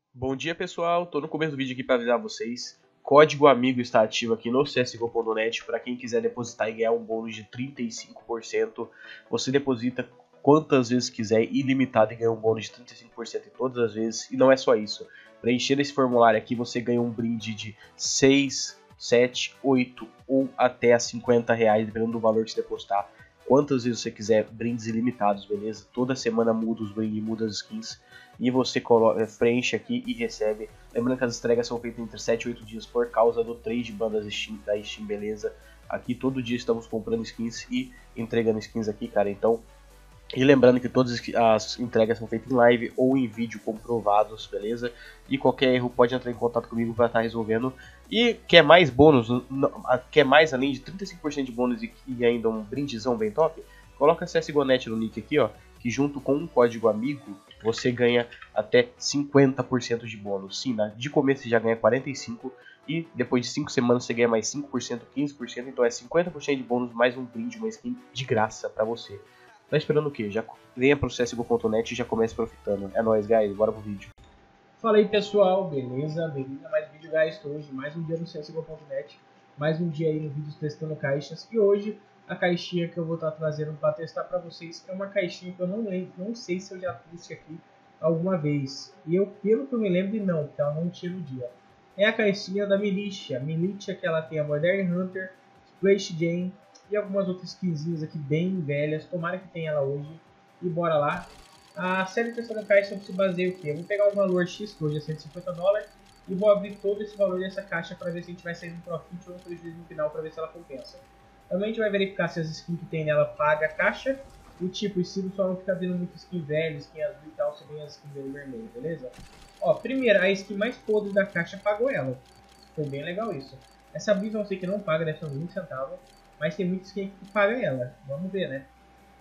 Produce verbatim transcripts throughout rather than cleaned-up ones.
Bom dia, pessoal. Tô no começo do vídeo aqui para avisar vocês. Código amigo está ativo aqui no C S G O ponto net para quem quiser depositar e ganhar um bônus de trinta e cinco por cento. Você deposita quantas vezes quiser, ilimitado, e ganha um bônus de trinta e cinco por cento em todas as vezes. E não é só isso. Preenchendo esse formulário aqui, você ganha um brinde de seis, sete, oito ou até cinquenta reais, dependendo do valor que você depositar. Quantas vezes você quiser, brindes ilimitados, beleza? Toda semana muda os brindes, muda as skins. E você coloca, preenche aqui e recebe. Lembrando que as entregas são feitas entre sete e oito dias por causa do trade bandas Steam, da Steam, beleza? Aqui todo dia estamos comprando skins e entregando skins aqui, cara. Então, e lembrando que todas as entregas são feitas em live ou em vídeo comprovados, beleza? E qualquer erro pode entrar em contato comigo para estar resolvendo. E quer mais bônus, quer mais além de trinta e cinco por cento de bônus e ainda um brindezão bem top? Coloca C S G O ponto net no nick aqui, ó, que junto com um código amigo você ganha até cinquenta por cento de bônus. Sim, né? De começo você já ganha quarenta e cinco por cento e depois de cinco semanas você ganha mais cinco por cento, quinze por cento, então é cinquenta por cento de bônus mais um brinde, uma skin de graça para você. Tá esperando o quê? Já venha pro C S G O ponto net e já comece profitando. É nóis, guys. Bora pro vídeo. Fala aí, pessoal. Beleza? Bem-vindo a mais um vídeo, guys. Estou hoje mais um dia no C S G O ponto net. Mais um dia aí no vídeo testando caixas. E hoje a caixinha que eu vou estar trazendo para testar para vocês é uma caixinha que eu não lembro, não sei se eu já trouxe aqui alguma vez. E eu, pelo que eu me lembro, não, porque ela não tinha no dia. É a caixinha da Militia. Militia, que ela tem a Modern Hunter, Splash Jam e algumas outras skinzinhas aqui bem velhas. Tomara que tenha ela hoje. E bora lá. A série terceira caixa se baseia o quê? Eu vou pegar um valor X, que hoje é cento e cinquenta dólares, e vou abrir todo esse valor dessa caixa para ver se a gente vai sair no profit ou no prejuízo no final, para ver se ela compensa. Também a gente vai verificar se as skins que tem nela paga a caixa, e tipo, o estilo só não fica vendo muito skin velha, skin azul e tal, se vem as skins vermelhas, beleza? Ó, primeiro, a skin mais podre da caixa pagou ela. Foi bem legal isso. Essa brisa eu sei que não paga, deve ser uns vinte centavos, mas tem muita skin que paga ela. Vamos ver, né?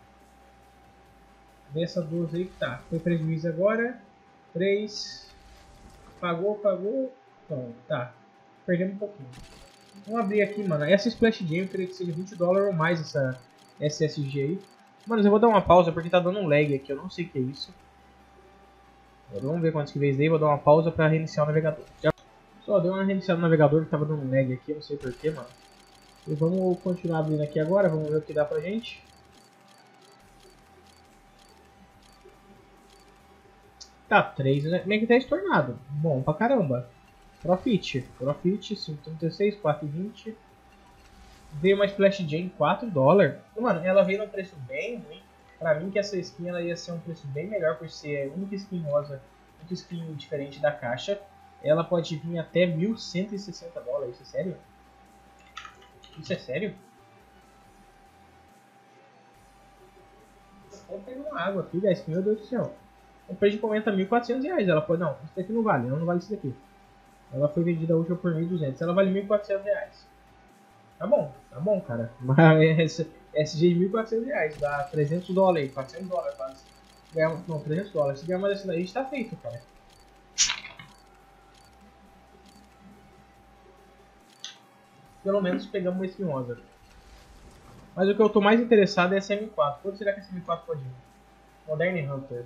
Vê essa doze aí que tá. Foi prejuízo agora. três. Pagou, pagou. Então, tá. Perdemos um pouquinho. Vamos abrir aqui, mano. Essa Splash Jam eu queria que seja vinte dólares ou mais essa S S G aí. Mano, eu vou dar uma pausa porque tá dando um lag aqui. Eu não sei o que é isso. Vamos ver quantas que vezes aí. Vou dar uma pausa pra reiniciar o navegador. Já... Só deu uma reiniciada no navegador que tava dando um lag aqui. Eu não sei porquê, mano. E vamos continuar abrindo aqui agora. Vamos ver o que dá pra gente. Tá, três, né? Mac dez tornado. Bom pra caramba. Profit. Profit, cinco vírgula trinta e seis, quatro vírgula vinte. Veio uma Splash Jam, quatro dólares. Mano, ela veio num preço bem ruim. Pra mim que essa skin ela ia ser um preço bem melhor por ser a única skin rosa, única skin diferente da caixa. Ela pode vir até mil cento e sessenta dólares. Isso é sério? Isso é sério? Eu tô pegando água aqui, guys. Meu Deus do céu. O preço comenta mil e quatrocentos reais. Ela pode. Não, isso daqui não vale. Não, não vale isso daqui. Ela foi vendida última por mil e duzentos. Ela vale mil e quatrocentos reais. Tá bom, tá bom, cara. Mas S G de mil e quatrocentos reais. Dá trezentos dólares. quatrocentos dólares quase. Ganhar, não, trezentos dólares. Se ganhar uma dessa daí, está feito, cara. Pelo menos pegamos uma skin rosa. Mas o que eu tô mais interessado é essa M quatro. Quanto será que essa M quatro pode ir? Modern Hunter.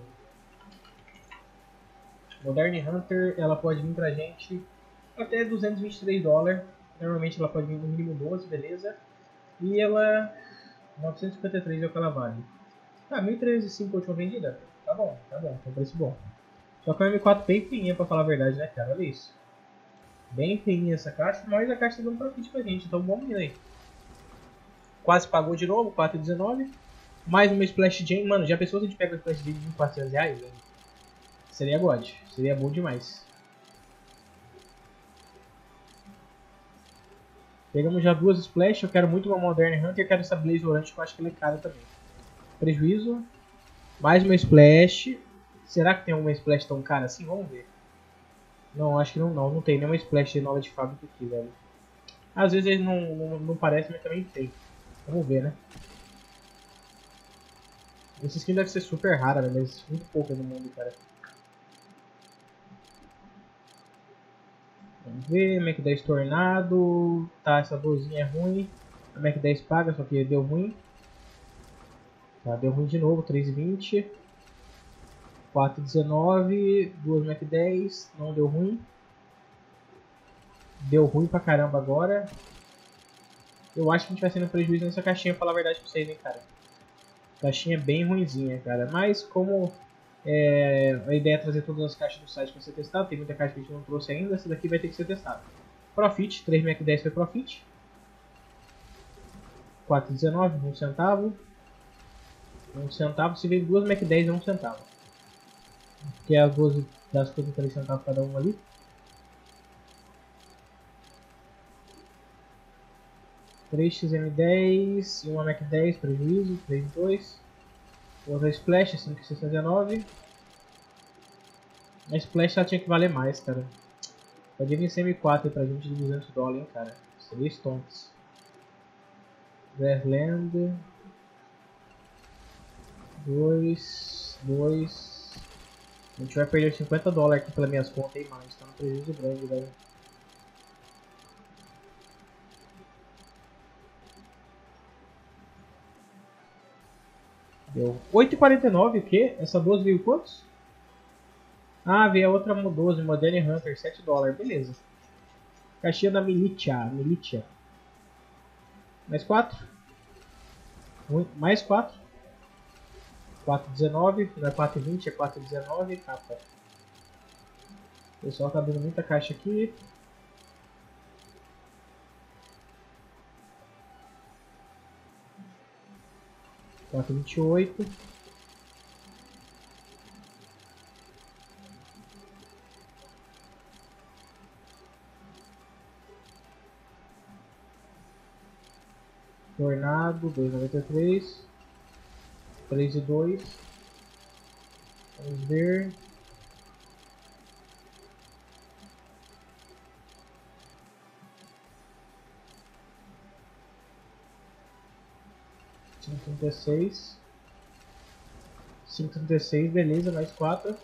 Modern Hunter, ela pode vir pra gente até duzentos e vinte e três dólares. Normalmente ela pode vir no mínimo doze, beleza? E ela... novecentos e cinquenta e três é o que ela vale. Ah, mil trezentos e cinco a última vendida? Tá bom, tá bom, tem um preço bom. Só que é uma M quatro bem fininha pra falar a verdade, né, cara? Olha isso. Bem fininha essa caixa, mas a caixa tá dando profit pra gente, então vamos ir aí. Quase pagou de novo, quatro reais e dezenove. Mais uma Splash Jam. Mano, já pensou se a gente pega a Splash Jam de mil e quatrocentos reais? Velho? Seria God, seria bom demais. Pegamos já duas Splash, eu quero muito uma Modern Hunter e quero essa Blaze Orange que eu acho que ela é cara também. Prejuízo. Mais uma Splash. Será que tem alguma Splash tão cara assim? Vamos ver. Não, acho que não, não, não tem nenhuma Splash nova de fábrica aqui, velho. Às vezes ele não, não, não parece, mas também tem. Vamos ver, né? Essa skin deve ser super rara, né? Mas existe muito pouca no mundo, cara. Vamos ver, Mac dez Tornado. Tá, essa dozinha é ruim. A Mac dez paga, só que deu ruim. Tá, deu ruim de novo, três e vinte. quatro e dezenove, duas Mac dez, não deu ruim. Deu ruim pra caramba agora. Eu acho que a gente vai ser no prejuízo nessa caixinha, pra falar a verdade pra vocês, hein, cara. Caixinha bem ruinzinha, cara. Mas como é, a ideia é trazer todas as caixas do site pra ser testado, tem muita caixa que a gente não trouxe ainda, essa daqui vai ter que ser testada. Profit, três Mac dez foi Profit. quatro e dezenove, um centavo. um centavo, se vem duas Mac dez é um centavo. Que é as duas das cinquenta e três centavos cada uma ali. três X M dez e uma Mac dez, prejuízo, três e dois. Outra Splash, cinco e sessenta e nove. A Splash ela tinha que valer mais, cara. Podia vir C M quatro pra gente de duzentos dólares, hein, cara. Seria stonks. Grassland. dois, dois. A gente vai perder cinquenta dólares aqui pelas minhas contas aí, mano. Tá no prejuízo grande, velho. Deu oito e quarenta e nove, o que? Essa doze veio quantos? Ah, veio a outra doze, Modern Hunter, sete dólares, beleza. Caixinha da Militia, Militia. Mais quatro. Mais quatro. quatro e dezenove, não é quatro e vinte, é quatro e dezenove, capa. O pessoal tá abrindo muita caixa aqui. quatro e vinte e oito. Tornado, dois e noventa e três. três e dois. Vamos ver. cinco e trinta e seis. cinco e trinta e seis, beleza, mais quatro.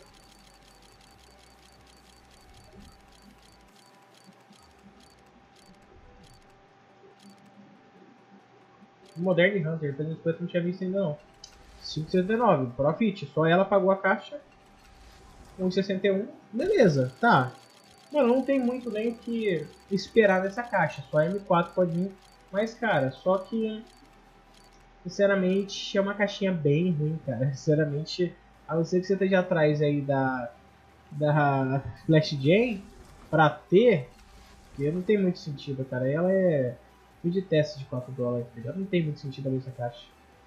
Modern Hunter, pelo menos eu não tinha visto ainda não. cinco e sessenta e nove, Profit, só ela pagou a caixa. um e sessenta e um, beleza, tá. Mano, não tem muito nem o que esperar nessa caixa, só a M quatro pode vir. Mas cara, só que sinceramente é uma caixinha bem ruim, cara. Sinceramente, a não ser que você esteja atrás aí da da Flash Jam pra ter, porque não tem muito sentido, cara. Ela é de teste de quatro dólares, tá? Não tem muito sentido abrir essa caixa.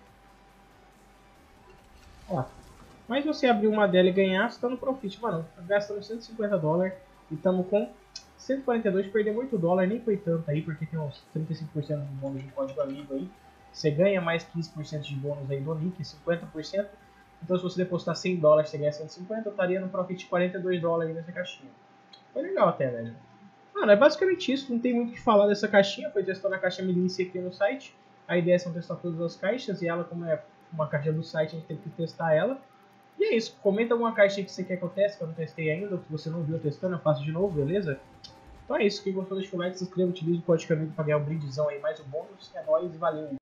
Ó, mas você abrir uma dela e ganhar, você tá no profit, mano. Gastamos cento e cinquenta dólares e estamos com cento e quarenta e dois, perdemos oito dólares, nem foi tanto aí, porque tem uns trinta e cinco por cento de bônus de código amigo aí. Você ganha mais quinze por cento de bônus aí do link, cinquenta por cento. Então se você depositar cem dólares, você ganha cento e cinquenta, eu estaria no profit de quarenta e dois dólares nessa caixinha. Foi legal até, velho. Mano, é basicamente isso, não tem muito o que falar dessa caixinha, foi testando a caixa milícia aqui no site. A ideia é são testar todas as caixas e ela, como é uma caixa do site, a gente tem que testar ela. E é isso, comenta alguma caixa que você quer que eu teste, que eu não testei ainda, ou que você não viu testando, eu faço de novo, beleza? Então é isso, quem gostou deixa o like, se inscreva, utilize o código amigo para ganhar o brindezão aí, mais o bônus, é nóis e valeu!